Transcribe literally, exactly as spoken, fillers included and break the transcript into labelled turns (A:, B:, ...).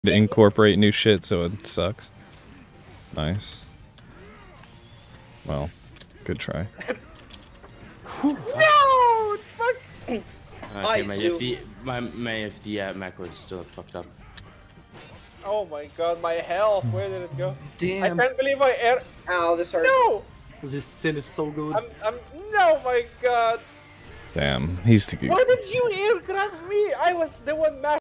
A: to incorporate new shit, so it sucks. Nice. Well, good try.
B: No! Fuck!
C: Okay,
B: I
C: my
B: shoot.
C: F D, my, my F D uh, macro is still fucked up.
B: Oh my god, my health, where did it go?
D: Damn.
B: I can't believe I air-
E: Ow, this hurts.
B: No!
D: This sin is so good.
B: I'm- I'm- No, my god!
A: Damn, he's too good.
B: Why did you aircraft me? I was the one